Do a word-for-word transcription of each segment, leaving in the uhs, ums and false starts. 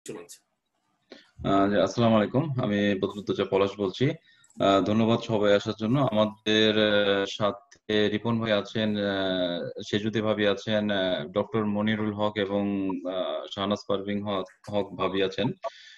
চলেছে। আসসালামু আলাইকুম, আমি বদরুদ্দোজা পলাশ বলছি। ধন্যবাদ সবাই আসার জন্য। আমাদের সাথে রিপন ভাই আছেন, সেজুদি ভাবি আছেন, ডক্টর মনিরুল হক এবং শাহনাজ পারভিন হক ভাবি আছেন,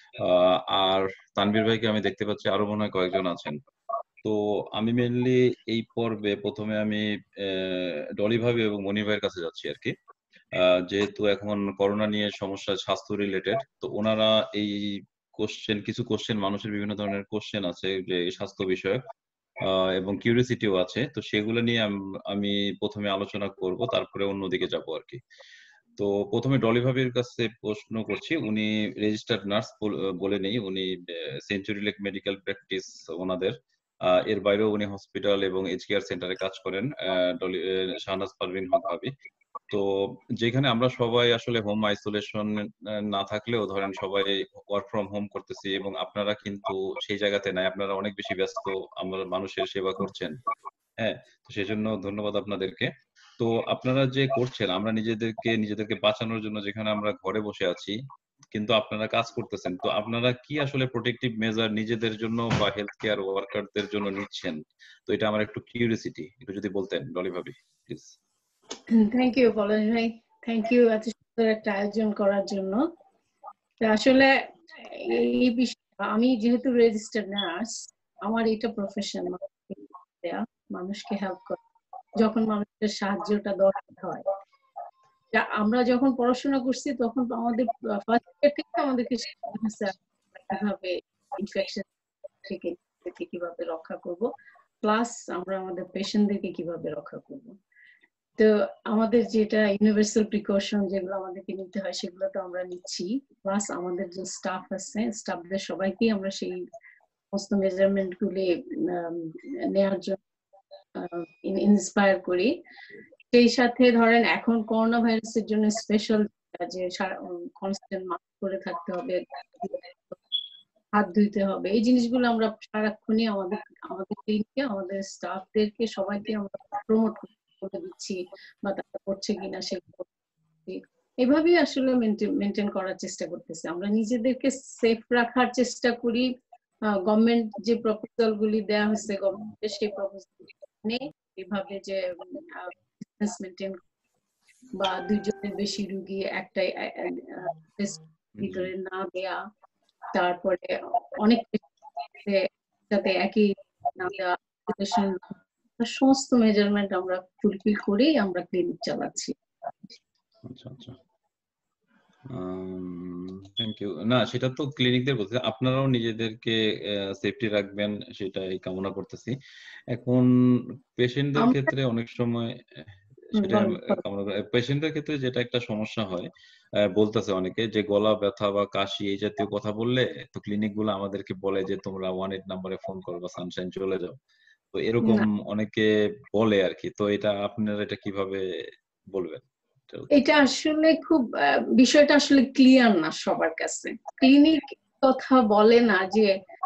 আর তানভীর ভাইকে আমি দেখতে পাচ্ছি, আরো মনে হয় কয়েকজন আছেন। তো আমি মেনলি এই পর্বে প্রথমে আমি ডলি ভাবি এবং মনির ভাইয়ের কাছে যাচ্ছি আর কি, যেহেতু এখন করোনা নিয়ে সমস্যা, স্বাস্থ্য রিলেটেড, তো ওনারা এই কোশ্চেন, কিছু কোশ্চেন, মানুষের বিভিন্ন ধরনের কোশ্চেন আছে যে স্বাস্থ্য বিষয়ক এবং কিউরিওসিটিও আছে, তো সেগুলো নিয়ে আমি প্রথমে আলোচনা করব, তারপরে অন্যদিকে যাব আর কি। তো প্রথমে ডলি ভাবির কাছে প্রশ্ন করছি। উনি রেজিস্টার্ড নার্স বলে নেই, উনি সেঞ্চুরি লেক মেডিকেল প্র্যাকটিস ওনাদের, এর বাইরেও উনি হসপিটাল এবং এজ কেয়ার সেন্টারে কাজ করেন, ডলি শাহনাজ পারভিন হক ভাবি। তো যেখানে আমরা সবাই আসলে হোম আইসোলেশন না থাকলেও ধরেন সবাই ওয়ার্ক ফ্রম হোম করতেছি, এবং আপনারা কিন্তু সেই জায়গাতে নাই, আপনারা অনেক বেশি ব্যস্ত, আমরা মানুষের সেবা করছেন। হ্যাঁ, তো সেই জন্য ধন্যবাদ আপনাদেরকে। তো আপনারা যে করছেন, আমরা নিজেদেরকে নিজেদেরকে বাঁচানোর জন্য যেখানে আমরা ঘরে বসে আছি, কিন্তু আপনারা কাজ করতেছেন, তো আপনারা কি আসলে প্রোটেক্টিভ মেজার নিজেদের জন্য বা হেলথ কেয়ার ওয়ার্কারদের জন্য নিচ্ছেন? তো এটা আমার একটু কিউরিওসিটি, একটু যদি বলতেন ডলি ভাবি প্লিজ। থ্যাংক ইউ পলাশ ভাই, থ্যাংক ইউ এত সুন্দর একটা আয়োজন করার জন্য। আসলে এই বিষয়ে আমি যেহেতু রেজিস্টার্ড নার্স, আমার এটা প্রফেশন, মানুষকে হেল্প করা, যখন মানুষের সাহায্যটা দরকার হয়। আমরা যখন পড়াশোনা করছি তখন আমাদের ফার্স্ট ইয়ার থেকে আমাদেরকে কিভাবে ইনফেকশন থেকে কিভাবে রক্ষা করব, প্লাস আমরা আমাদের পেশেন্টদেরকে কিভাবে রক্ষা করব। তো আমাদের যেটা ইউনিভার্সাল প্রিকশন যেগুলো আমাদেরকে নিতে হয় সেগুলো তো আমরা নিচ্ছি, প্লাস আমাদের যে স্টাফ আছে, স্টাফদের সবাইকে আমরা সেই সমস্ত মেজারমেন্ট গুলি নেওয়ার জন্য ইন্সপায়ার করি। সেই সাথে ধরেন এখন করোনা ভাইরাসের জন্য স্পেশাল যে কনস্ট্যান্ট মাস্ক পরে থাকতে হবে, হাত ধুইতে হবে, এই জিনিসগুলো আমরা সারাক্ষণই আমাদের আমাদের টিমকে, আমাদের স্টাফদেরকে সবাইকে আমরা প্রমোট করে দিচ্ছি, বা তারা করছে কিনা সেগুলো এভাবেই আসলে মেনটেন করার চেষ্টা করতেছি। আমরা নিজেদেরকে সেফ রাখার চেষ্টা করি। গভর্নমেন্ট যে প্রপোজাল গুলি দেওয়া হয়েছে, গভর্নমেন্টের সেই প্রপোজাল নিয়ে এভাবে যে ডিসটেন্স মেনটেন বা দুইজনের বেশি রোগী একটাই ভিতরে না দেয়া, তারপরে অনেক যাতে একই না দেওয়া, সমস্ত মেজারমেন্ট আমরা ফুলফিল করেই আমরা ক্লিনিক চালাচ্ছি। আচ্ছা আচ্ছা, থ্যাংক ইউ। না, সেটা তো ক্লিনিকদের বলতে, আপনারাও নিজেদেরকে সেফটি রাখবেন সেটাই কামনা করতেছি। এখন পেশেন্টদের ক্ষেত্রে অনেক সময় সেটা কামনা করি, পেশেন্টদের ক্ষেত্রে যেটা একটা সমস্যা হয়, বলতেছে অনেকে যে গলা ব্যথা বা কাশি এই জাতীয় কথা বললে তো ক্লিনিক গুলো আমাদেরকে বলে যে তোমরা ওয়ান এইট নাম্বারে ফোন করো বা সানশাইন চলে যাও, তো এরকম অনেকে বলে আর কি। তো এটা আপনারা এটা কিভাবে বলবেন? এটা আসলে খুব বিষয়টা আসলে ক্লিয়ার না সবার কাছে। ক্লিনিক কথা বলে না যে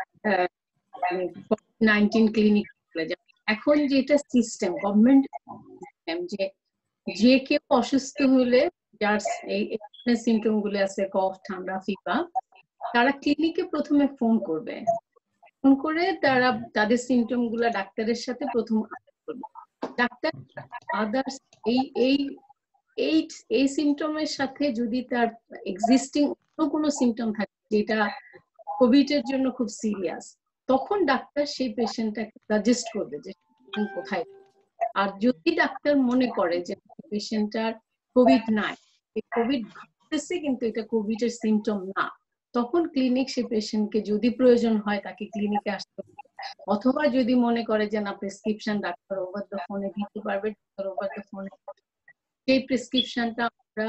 কোভিড নাইনটিন ক্লিনিক, এখন যেটা সিস্টেম, গভর্নমেন্ট সিস্টেম, যে যে কেউ অসুস্থ হলে যার এই সিমটম গুলো আছে, কফ, ঠান্ডা, ফিভার, তারা ক্লিনিকে প্রথমে ফোন করবে, ফোন করে তারা তাদের সিমটম গুলা ডাক্তারের সাথে প্রথম করবে। ডাক্তার আদার্স এই এই এই এই সিমটমের সাথে যদি তার এক্সিস্টিং অন্য কোনো সিমটম থাকে যেটা কোভিড এর জন্য খুব সিরিয়াস, তখন ডাক্তার সেই পেশেন্টটাকে সাজেস্ট করবে যে কোথায়। আর যদি ডাক্তার মনে করে যে পেশেন্টটার কোভিড নাই, কোভিড ঘটতেছে কিন্তু এটা কোভিড এর সিমটম না, তখন ক্লিনিক সেই পেশেন্টকে যদি প্রয়োজন হয় তাকে ক্লিনিকে আসতে হবে। অথবা যদি মনে করে যে না, প্রেসক্রিপশন ডাক্তার ওভার দ্য ফোনে দিতে পারবে, ডাক্তার ওভার দ্য ফোনে সেই প্রেসক্রিপশনটা আমরা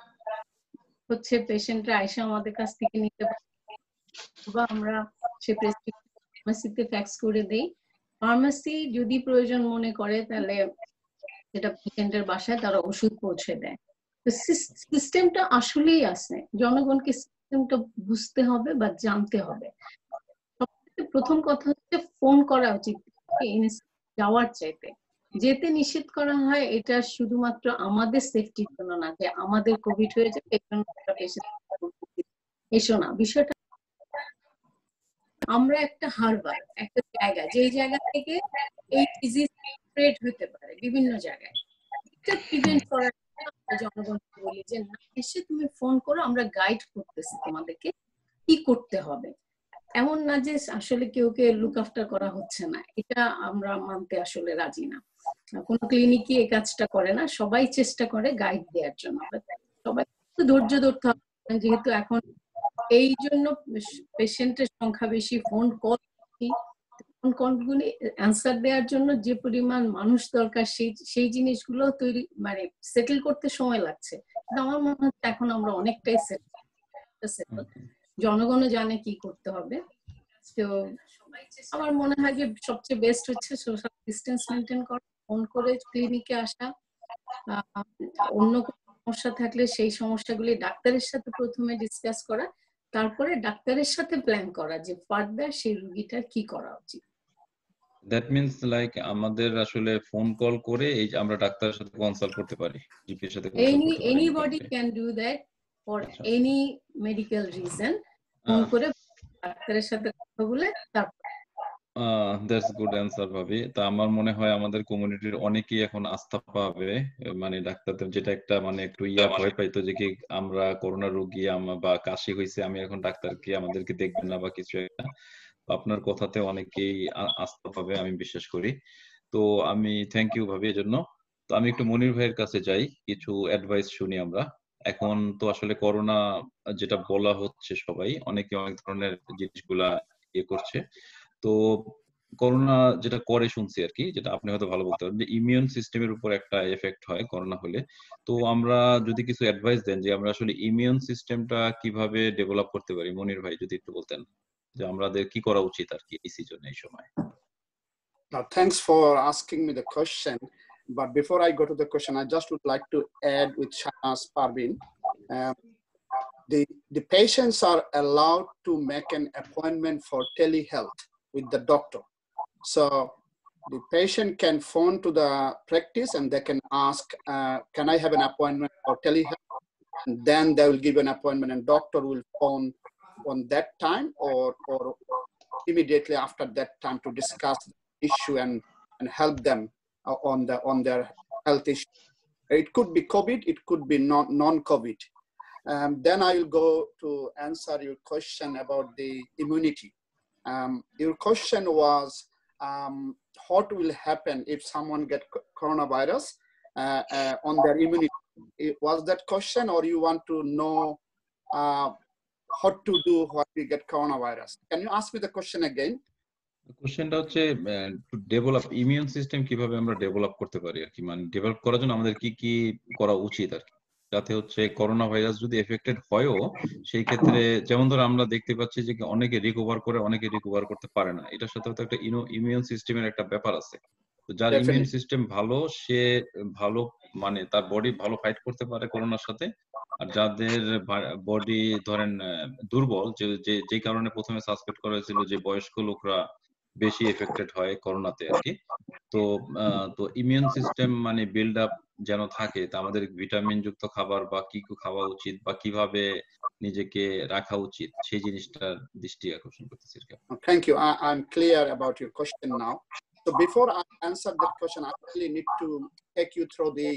হচ্ছে পেশেন্টরা আইসা আমাদের কাছ থেকে নিতে পারে, বা আমরা সেই প্রেসক্রিপশন ফার্মাসিতে ফ্যাক্স করে দেই। ফার্মাসি যদি প্রয়োজন মনে করে তাহলে যেটা পেশেন্টের বাসায় তারা ওষুধ পৌঁছে দেয়। তো সিস্টেমটা আসলেই আছে, জনগণকে সিস্টেমটা বুঝতে হবে বা জানতে হবে। সবথেকে প্রথম কথা হচ্ছে ফোন করা উচিত যাওয়ার চাইতে। যেতে নিষেধ করা হয় এটা শুধুমাত্র আমাদের সেফটির জন্য না, যে আমাদের কোভিড হয়ে যাবে এই জন্য এসো না, বিষয়টা আমরা একটা হারবার, একটা জায়গা, যেই জায়গা থেকে এই ডিজিজ স্প্রেড হতে পারে বিভিন্ন জায়গায়, এটা প্রিভেন্ট করার জন্য আমরা জনগণকে বলি যে না, এসে তুমি ফোন করো, আমরা গাইড করতেছি তোমাদেরকে কি করতে হবে। এমন না যে আসলে কেউ কে লুক আফটার করা হচ্ছে না, এটা আমরা মানতে আসলে রাজি না। কোনো ক্লিনিকই এই কাজটা করে না, সবাই চেষ্টা করে গাইড দেওয়ার জন্য। সবাই ধৈর্য ধরতে হবে, যেহেতু এখন এই জন্য পেশেন্টের সংখ্যা বেশি, ফোন কল ফোন কলগুলি অ্যান্সার দেওয়ার জন্য যে পরিমাণ মানুষ দরকার, সেই সেই জিনিসগুলো তৈরি মানে সেটেল করতে সময় লাগছে। কিন্তু আমার মনে হচ্ছে এখন আমরা অনেকটাই সেটেল, জনগণও জানে কি করতে হবে। তো আমার মনে হয় যে সবচেয়ে বেস্ট হচ্ছে সোশ্যাল ডিস্টেন্স মেনটেন করা, ফোন করে ক্লিনিকে আসা, অন্য কোনো সমস্যা থাকলে সেই সমস্যাগুলি ডাক্তারের সাথে প্রথমে ডিসকাস করা, তারপরে ডাক্তারের সাথে প্ল্যান করা যে ফার্দার সেই রোগীটার কি করা উচিত। দ্যাট মিন্স লাইক আমাদের আসলে ফোন কল করে এই যে আমরা ডাক্তারের সাথে কনসাল্ট করতে পারি, জিপির সাথে কনসাল্ট এনি করতে পারি। Anybody can do that for any medical reason. Phone করে ডাক্তারের সাথে কথা বলে তারপর আহ দ্যাটস গুড অ্যান্সার ভাবি। তা আমার মনে হয় আমাদের কমিউনিটির অনেকেই এখন আস্থা পাবে, মানে ডাক্তারদের যেটা একটা মানে একটু ইয়া ভয় পাইতো যে কি আমরা করোনা রোগী বা কাশি হয়েছে আমি এখন ডাক্তারকে আমাদেরকে দেখবেন না বা কিছু একটা, আপনার কথাতে অনেকেই আস্থা পাবে আমি বিশ্বাস করি। তো আমি থ্যাংক ইউ ভাবি এজন্য। তো আমি একটু মনির ভাইয়ের কাছে যাই, কিছু অ্যাডভাইস শুনি আমরা। এখন তো আসলে করোনা যেটা বলা হচ্ছে, সবাই অনেকে অনেক ধরনের জিনিসগুলা ইয়ে করছে। তো করোনা যেটা করে শুনছি আর কি, যেটা আপনি হয়তো ভালো বলতে পারেন, যে ইমিউন সিস্টেমের উপর একটা এফেক্ট হয় করোনা হলে। তো আমরা যদি কিছু অ্যাডভাইস দেন যে আমরা আসলে ইমিউন সিস্টেমটা কিভাবে ডেভেলপ করতে পারি, মনির ভাই যদি একটু বলতেন যে আমাদের কি করা উচিত আর কি এই সিজনে, এই সময়। Now, thanks for asking me the question. But before I go to the question, I just would like to add with Shahnaaz Parveen. Um, the, the patients are allowed to make an appointment for telehealth with the doctor. So the patient can phone to the practice and they can ask, uh, can I have an appointment for telehealth? And then they will give an appointment and doctor will phone on that time or, or immediately after that time to discuss the issue and, and help them on, the, on their health issue. It could be COVID, it could be non, non-COVID. Um, then I will go to answer your question about the immunity. Um, your question was, um, what will happen if someone get coronavirus uh, uh, on their immunity? It, was that question, or you want to know uh, what to do when we get coronavirus? Can you ask me the question again? কোশ্চেনটা হচ্ছে to develop immune system কিভাবে আমরা develop করতে পারি আর কি, মানে develop করার জন্য আমাদের কি কি করা উচিত আর কি, যাতে হচ্ছে করোনা ভাইরাস যদি এফেক্টেড হয়ও সেই ক্ষেত্রে, যেমন ধর আমরা দেখতে পাচ্ছি যে অনেকে রিকভার করে, অনেকে রিকভার করতে পারে না, এটার সাথে তো একটা ইমিউন সিস্টেমের একটা ব্যাপার আছে। তো যার ইমিউন সিস্টেম ভালো, সে ভালো মানে তার বডি ভালো ফাইট করতে পারে করোনার সাথে। আর যাদের বডি ধরেন দুর্বল, যে যে কারণে প্রথমে সাসপেক্ট করা হয়েছিল যে বয়স্ক লোকরা বেশি এফেক্টেড হয় করোনাতে আর কি। তো তো ইমিউন সিস্টেম মানে বিল্ড আপ যেন থাকে, তা আমাদের ভিটামিন যুক্ত খাবার বা কি কি খাওয়া উচিত বা কিভাবে নিজেকে রাখা উচিত, সেই জিনিসটার দৃষ্টি আকর্ষণ করতেছি। Thank you. I, I'm clear about your question now. So before I answer that question, I really need to take you through the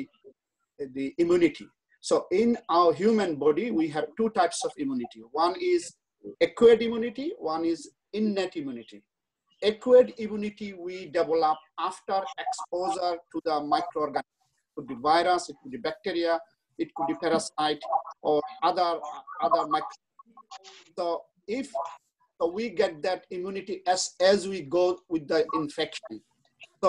the immunity. So in our human body, we have two types of immunity. One is acquired immunity, one is innate immunity. Acquired immunity we develop after exposure to the microorganism. It could be virus, it could be bacteria, it could be parasite or other other micro. So if so we get that immunity as as we go with the infection. So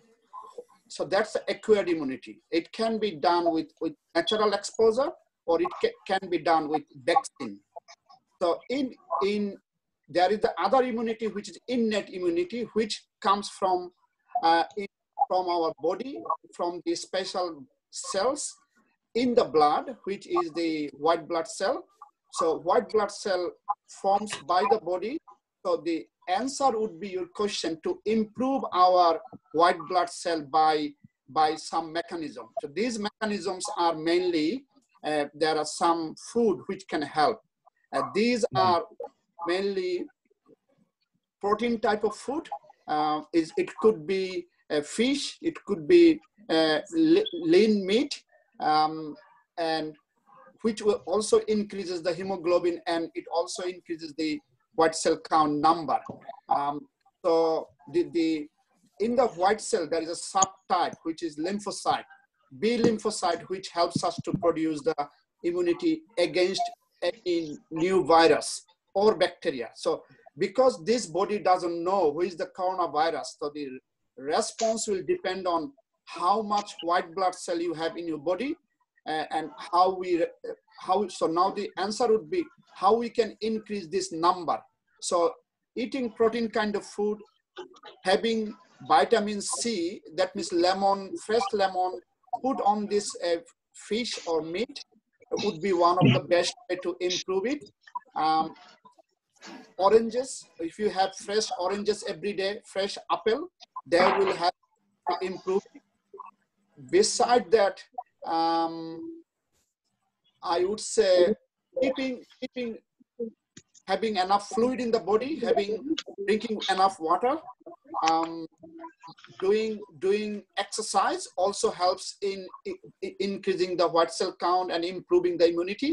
so that's the acquired immunity. It can be done with with natural exposure or it ca can be done with vaccine. So in in there is the other immunity, which is innate immunity, which comes from uh, in, from our body, from the special cells in the blood, which is the white blood cell. So white blood cell forms by the body. So the answer would be your question to improve our white blood cell by, by some mechanism. So these mechanisms are mainly, uh, there are some food which can help. Uh, these are mainly protein type of food. Uh, is it could be uh, fish, it could be uh, lean meat, um, and which will also increases the hemoglobin, and it also increases the white cell count number. Um, so the, the in the white cell there is a subtype which is lymphocyte, B lymphocyte, which helps us to produce the immunity against any new virus or bacteria. So because this body doesn't know who is the coronavirus, so the response will depend on how much white blood cell you have in your body, uh, and how we, how, so now the answer would be how we can increase this number. So eating protein kind of food, having vitamin C, that means lemon, fresh lemon, put on this uh, fish or meat would be one of the best way to improve it. Um, oranges, if you have fresh oranges every day, fresh apple, they will have to improve. Beside that, um, I would say keeping, keeping, having enough fluid in the body, having, drinking enough water, um, doing, doing exercise also helps in, in increasing the white cell count and improving the immunity.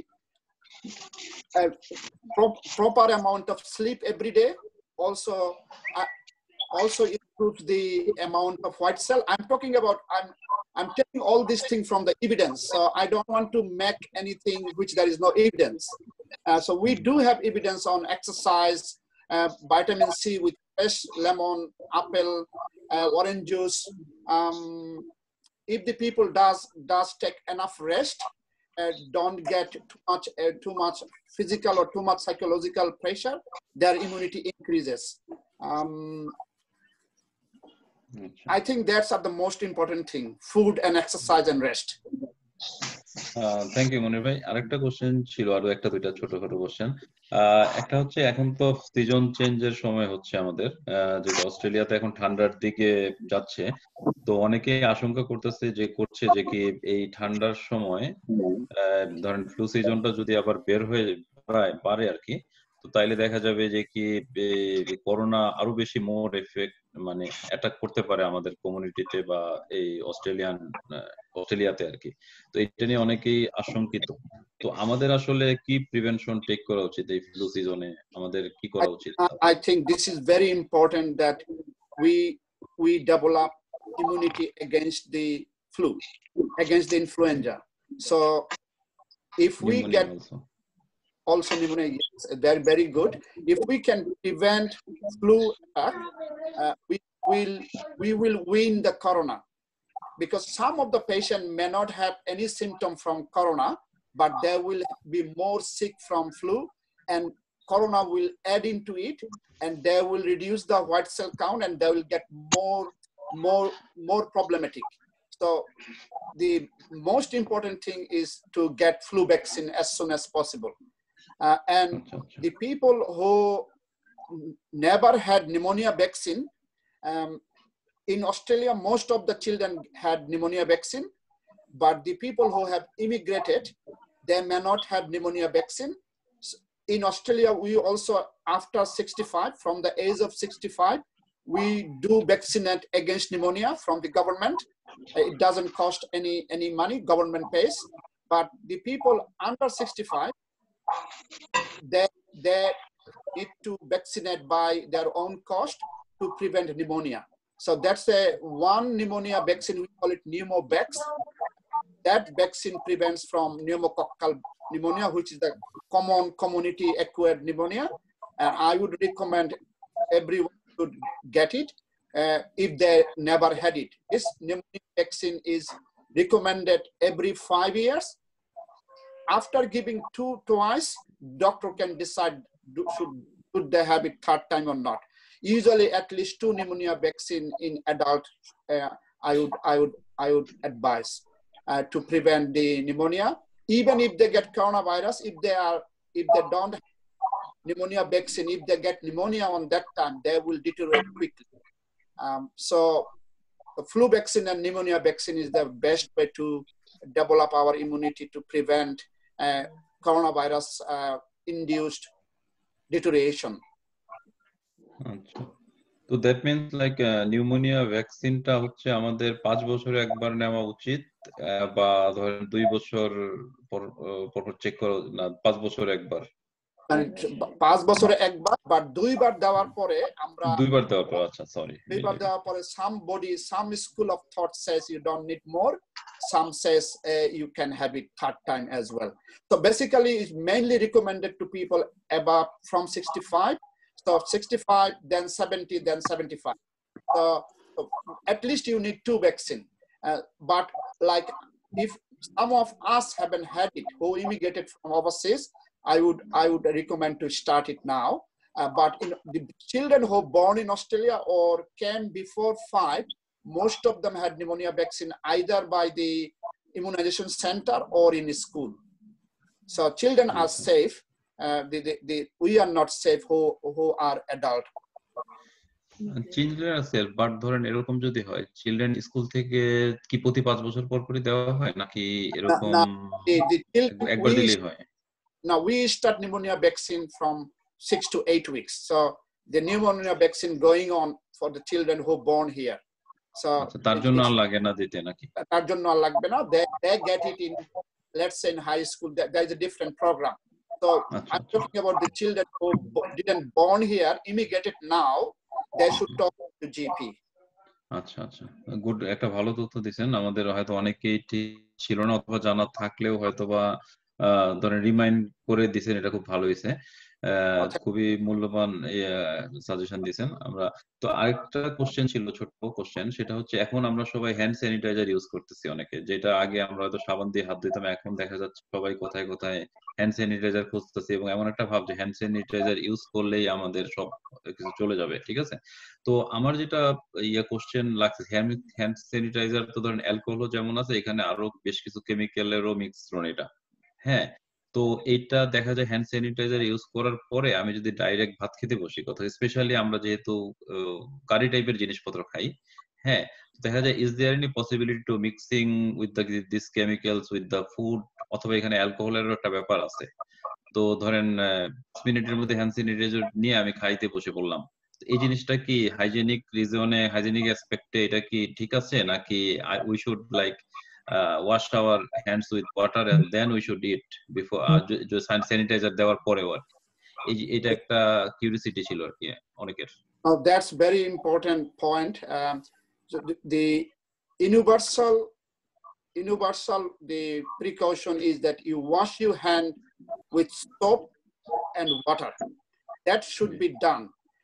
Uh, pro proper amount of sleep every day also uh, also improves the amount of white cell. I'm talking about, I'm, I'm taking all these things from the evidence. So I don't want to make anything which there is no evidence. Uh, so we do have evidence on exercise, uh, vitamin C with fresh lemon, apple, uh, orange juice. Um, if the people does, does take enough rest, uh, don't get too much, uh, too much physical or too much psychological pressure, their immunity increases. Um, I think that's the most important thing, food and exercise and rest. Thank you Monir ভাই। আরেকটা question ছিল, আরো একটা দুইটা ছোটখাটো question. একটা হচ্ছে এখন তো সিজন চেঞ্জের সময় হচ্ছে আমাদের, যেটা অস্ট্রেলিয়াতে এখন ঠান্ডার দিকে যাচ্ছে, তো অনেকেই আশঙ্কা করতেছে যে করছে যে কি এই ঠান্ডার সময় ধরেন ফ্লু সিজনটা যদি আবার বের হয়ে পারে আর কি, তো তাইলে দেখা যাবে যে কি করোনা আরো বেশি মোর এফেক্ট মানে অ্যাটাক করতে পারে আমাদের কমিউনিটিতে বা এই অস্ট্রেলিয়ান অস্ট্রেলিয়াতে আর কি। তো এটা নিয়ে অনেকেই আশঙ্কিত। তো আমাদের আসলে কি প্রিভেনশন টেক করা উচিত এই ফ্লু সিজনে, আমাদের কি করা উচিত? I think this is very important that we we develop immunity against the flu, against the influenza. So if we pneumonia get also. Also pneumonia, yes, they're very good. If we can prevent flu attack, uh, we will we will win the corona, because some of the patient may not have any symptom from corona, but they will be more sick from flu, and corona will add into it, and they will reduce the white cell count, and they will get more more more problematic. So the most important thing is to get flu vaccine as soon as possible. Uh, and the people who never had pneumonia vaccine, um, in Australia, most of the children had pneumonia vaccine, but the people who have immigrated, they may not have pneumonia vaccine. In Australia, we also, after sixty-five, from the age of sixty-five, we do vaccinate against pneumonia from the government. It doesn't cost any, any money, government pays, but the people under sixty-five, they, they need to vaccinate by their own cost to prevent pneumonia. So that's a one pneumonia vaccine, we call it Pneumovax. That vaccine prevents from pneumococcal pneumonia, which is the common community acquired pneumonia. And I would recommend everyone should get it uh, if they never had it. This pneumonia vaccine is recommended every five years. After giving two twice, doctor can decide do, should, should they have it third time or not. Usually at least two pneumonia vaccine in adult, uh, I would I would I would advise uh, to prevent the pneumonia. Even if they get coronavirus, if they are if they don't have pneumonia vaccine, if they get pneumonia on that time, they will deteriorate quickly. Um, so the flu vaccine and pneumonia vaccine is the best way to develop our immunity to prevent uh, coronavirus uh, induced deterioration. আচ্ছা, তো that means like pneumonia ভ্যাকসিনটা হচ্ছে আমাদের পাঁচ বছরে একবার নেওয়া উচিত, আহ, বা ধরেন দুই বছর পর পর চেক করা, না পাঁচ বছরে একবার? মানে পাঁচ বছরে একবার বা দুইবার দেওয়ার পরে আমরা দুইবার দেওয়ার পর, আচ্ছা সরি, দুইবার দেওয়ার পরে somebody some school of thought says you don't need more, some says uh, you can have it third time as well. So basically it's mainly recommended to people above from sixty-five, so sixty-five then seventy then seventy-five. So, so at least you need two vaccine, uh, but like if some of us haven't had it who immigrated from overseas, I would I would recommend to start it now. Uh, but in the children who are born in Australia or came before five, most of them had pneumonia vaccine either by the immunization center or in school. So children are safe. Uh, the, the, the, we are not safe who, who are adult. Children আছে, but ধরেন এরকম যদি হয় children school থেকে কি প্রতি পাঁচ বছর পর পরই দেওয়া হয় নাকি এরকম Now, the, the children, একবার we, দিলেই হয়? now we start pneumonia vaccine from six to eight weeks. So the pneumonia vaccine going on for the children who born here. So আচ্ছা, তার জন্য আর লাগে না দিতে নাকি? তার জন্য আর লাগবে না, they they get it in, let's say in high school. There, there is a different program. So আচ্ছা, I'm talking about the children who bo- didn't born here, immigrated now. They should talk to G P. আচ্ছা আচ্ছা, good, একটা ভালো তথ্য দিয়েছেন। আমাদের হয়তো অনেকেই ঠিক ছিল না, অথবা জানা থাকলেও হয়তো বা আহ, ধরেন রিমাইন্ড করে দিয়েছেন, এটা খুব ভালো হয়েছে। আহ, খুবই মূল্যবান সাজেশন দিয়েছেন। আমরা তো আরেকটা কোশ্চেন ছিল, ছোট কোশ্চেন, সেটা হচ্ছে এখন আমরা সবাই হ্যান্ড স্যানিটাইজার ইউজ করতেছি অনেকে, যেটা আগে আমরা হয়তো সাবান দিয়ে হাত দিতাম, এখন দেখা যাচ্ছে সবাই কোথায় কোথায় হ্যান্ড স্যানিটাইজার খুঁজতেছে, এবং এমন একটা ভাব যে হ্যান্ড স্যানিটাইজার ইউজ করলেই আমাদের সব কিছু চলে যাবে, ঠিক আছে? তো আমার যেটা ইয়া কোশ্চেন লাগছে, হ্যান্ড হ্যান্ড স্যানিটাইজার তো ধরেন অ্যালকোহল যেমন আছে, এখানে আরো বেশ কিছু কেমিক্যালেরও মিশ্রণ এটা, হ্যাঁ। তো এটা দেখা যায় হ্যান্ড স্যানিটাইজার ইউজ করার পরে আমি যদি ডাইরেক্ট ভাত খেতে বসি, কথা স্পেশালি আমরা যেহেতু কারি টাইপের জিনিসপত্র খাই, হ্যাঁ, দেখা যায় is there any possibility to mixing with the this chemicals with the food, অথবা এখানে অ্যালকোহলেরও একটা ব্যাপার আছে? তো ধরেন মিনিটের মধ্যে হ্যান্ড স্যানিটাইজার নিয়ে আমি খাইতে বসে পড়লাম, এই জিনিসটা কি হাইজেনিক রিজনে, হাইজেনিক অ্যাসপেক্টে এটা কি ঠিক আছে, নাকি we should like wash our hands with water and then we should eat before, sanitizer দেওয়ার পরেও আর কি? এটা একটা কিউরিওসিটি ছিল আর কি অনেকের। Oh, that's very important point. Um, so the, the universal universal the precaution is that you wash your hand with soap and water. That should be done.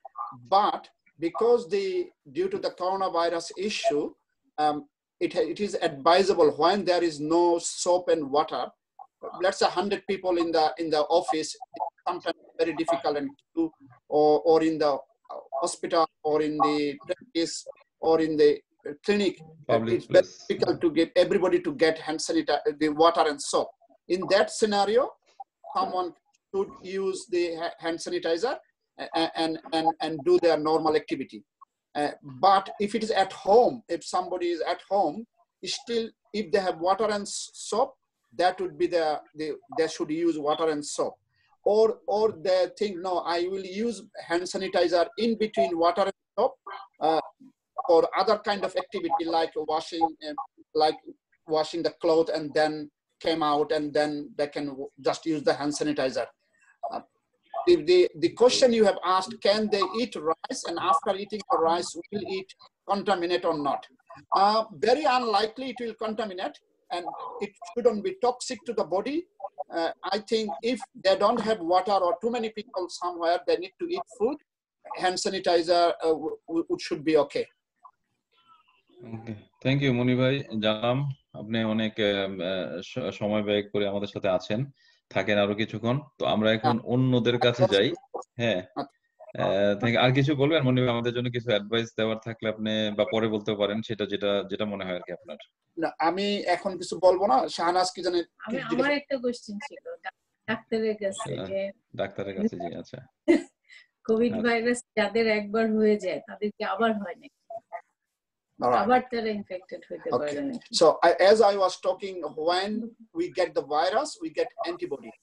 But because the due to the coronavirus issue, um, it, it is advisable when there is no soap and water. Let's say one hundred people in the in the office, it's sometimes very difficult and to, or or in the hospital or in the practice or in the clinic, Public it's very difficult to get everybody to get hand sanitizer, the water and soap. In that scenario, someone should use the hand sanitizer and and and, and do their normal activity. Uh, but if it is at home, if somebody is at home, still if they have water and soap, that would be the, the they should use water and soap. Or or they think, no, I will use hand sanitizer in between water and soap uh, for other kind of activity like washing, uh, like washing the clothes and then came out and then they can just use the hand sanitizer. Uh, the, the, the question you have asked, can they eat rice and after eating the rice will it contaminate or not? Uh, very unlikely it will contaminate and it shouldn't be toxic to the body. Uh, I think if they don't have water or too many people somewhere, they need to eat food, hand sanitizer uh, w- w- should be okay. Okay, thank you Moni ভাই। জানলাম আপনি অনেক সময় ব্যয় করে আমাদের সাথে আছেন, থাকেন আরো কিছুক্ষণ। তো আমরা এখন অন্যদের কাছে যাই। হ্যাঁ, আর কিছু বলবেন মনি ভাই? আমাদের জন্য কিছু অ্যাডভাইস দেওয়ার থাকলে আপনি বা পরে বলতে পারেন, সেটা যেটা যেটা মনে হয় আর কি আপনার। না, আমি এখন কিছু বলবো না। শাহনাজ কি জানেন? আমার একটা কোশ্চেন ছিল ডাক্তারের কাছে, যে ডাক্তারের কাছে, জি আচ্ছা, কোভিড ভাইরাস যাদের একবার হয়ে যায় তাদের কি আবার হয় না? আবার তারা ইনফেক্টেড হতে পারে না? So I, as I was talking, when we get the virus, we get antibody.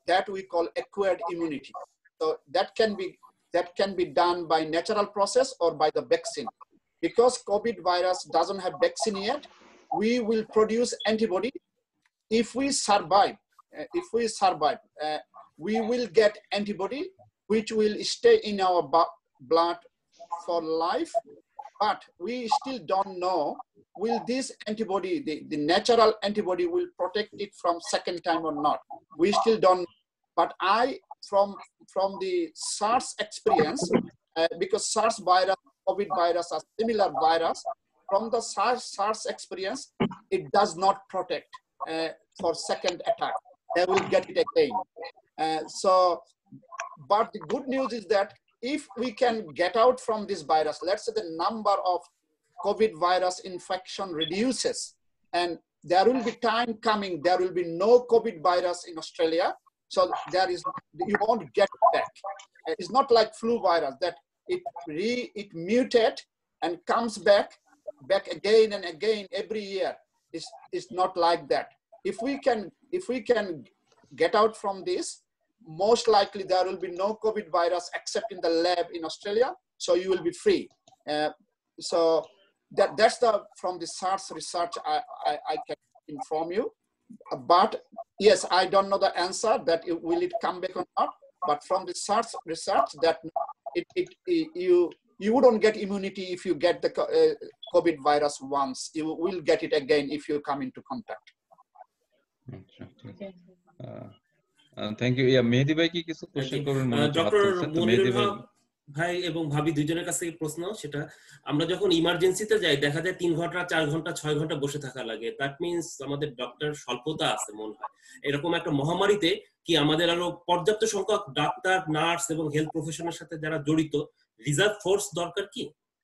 that we call acquired immunity. So that can be that can be done by natural process or by the vaccine. Because COVID virus doesn't have vaccine yet, we will produce antibody. If we survive, uh, if we survive, uh, we will get antibody which will stay in our blood for life. But we still don't know, will this antibody, the, the natural antibody will protect it from second time or not? We still don't know. But I, from, from the SARS experience, uh, because SARS virus, COVID virus are similar virus, from the SARS, SARS experience, it does not protect uh, for second attack. They will get it again. Uh, so, but the good news is that if we can get out from this virus, let's say the number of COVID virus infection reduces, and there will be time coming, there will be no COVID virus in Australia. So there is, you won't get it back. It's not like flu virus that it re, it mutate and comes back, back again and again every year. It's, it's not like that. If we can, if we can get out from this, most likely there will be no COVID virus except in the lab in Australia. So you will be free. Uh, so that, that's the, from the SARS research I, I, I can inform you. But yes, I don't know the answer that it, will it come back or not. But from the SARS research, that it, it, it you you wouldn't get immunity if you get the uh, COVID virus once. You will get it again if you come into contact. Uh, thank you. Yeah, Mehdi bhai ki kisu question korben mone hocche Doctor Mehdi bhai ভাই এবং ভাবি দুইজনের কাছ থেকে প্রশ্ন, সেটা আমরা যখন ইমার্জেন্সিতে যাই দেখা যায় তিন ঘন্টা চার ঘন্টা ছয় ঘন্টা বসে থাকা লাগে। দ্যাট মিন্স আমাদের ডক্টর স্বল্পতা আছে মনে হয়। এরকম একটা মহামারীতে কি আমাদের আরো পর্যাপ্ত সংখ্যক ডাক্তার, নার্স এবং হেলথ প্রফেশনের সাথে যারা জড়িত রিজার্ভ ফোর্স দরকার কি?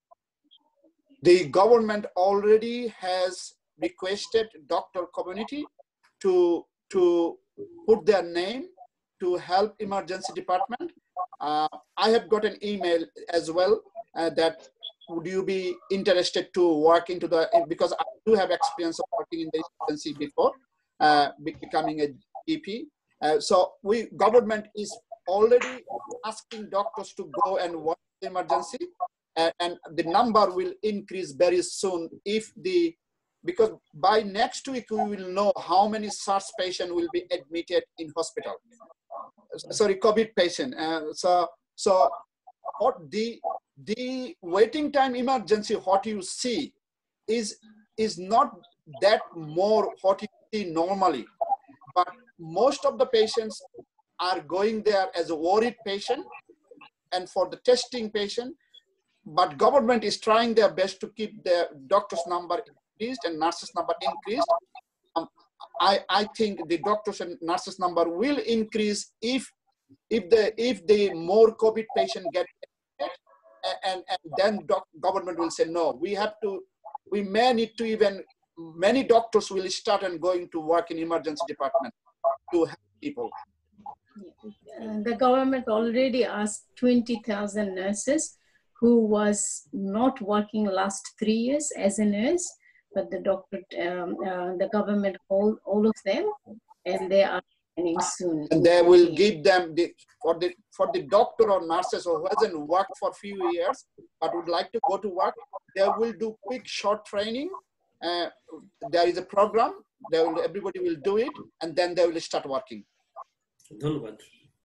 The government already has requested doctor community to to put their name to help emergency department. Uh, I have got an email as well uh, that would you be interested to work into the, because I do have experience of working in the emergency before uh, becoming a G P. Uh, so we, government is already asking doctors to go and work in the emergency, uh, and the number will increase very soon if the, because by next week we will know how many SARS patients will be admitted in hospital. Sorry, COVID patient. Uh, so, so what the the waiting time emergency, what you see is is not that more what you see normally, but most of the patients are going there as a worried patient and for the testing patient. But government is trying their best to keep their doctors' number increased and nurses' number increased. Um, I, I think the doctors and nurses number will increase if if the if the more COVID patient get admitted, and, and then doc, government will say no. We have to, we may need to even, many doctors will start and going to work in emergency department to help people. Uh, the government already asked twenty thousand nurses who was not working last three years as a nurse, but the doctor, um, uh, the government called all of them, and they are coming soon. And they will give them the for the for the doctor or nurses who hasn't worked for a few years but would like to go to work. They will do quick short training. Uh, there is a program. They will, everybody will do it, and then they will start working. ধন্যবাদ।